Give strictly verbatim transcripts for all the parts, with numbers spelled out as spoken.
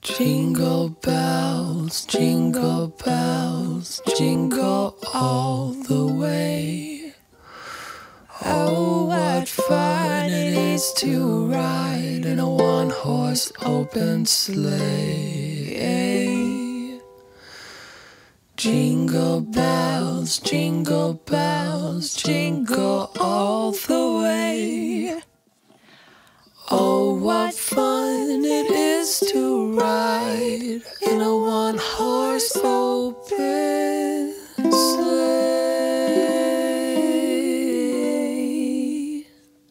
Jingle bells, jingle bells, jingle all the way. Oh, what fun it is to ride in a one-horse open sleigh. Jingle bells, jingle bells, jingle all the way. Oh, what fun it is to ride in a one-horse open sleigh.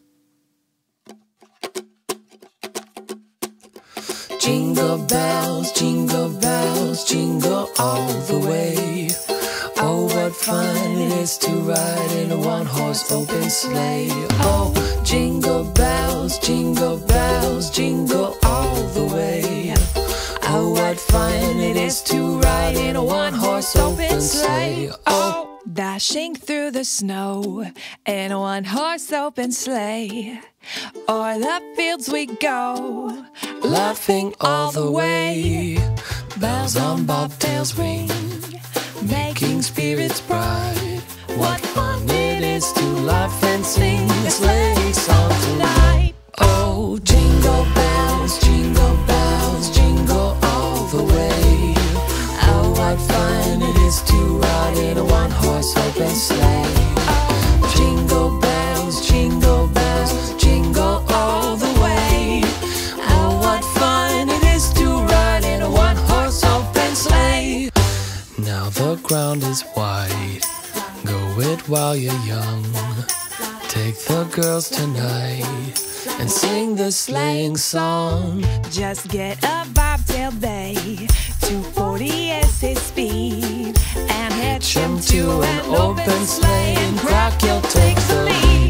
Jingle bells, jingle bells, jingle all the way. Oh, what fun it is to ride in a one-horse open sleigh. Oh, jingle bells, jingle bells, jingle all the way. Oh, what fun it is to ride in a one-horse open sleigh. Oh, dashing through the snow in a one-horse open sleigh. O'er the fields we go, laughing all the way. Bells on bobtails ring, making spirits bright. What fun it is to laugh and sing a sleigh song tonight. Oh, jingle bells, jingle bells, jingle all the way. Oh, what fun it is to ride in a one-horse open sleigh. Oh, jingle bells, jingle bells, jingle all the way. Oh, what fun it is to ride in a one-horse open sleigh. Now the ground is white, go it while you're young. Take the girls tonight and sing the sleighing song. just get a bobtail bay, two forty is his speed, and hitch him to an open sleigh, and Rock, you'll take the lead.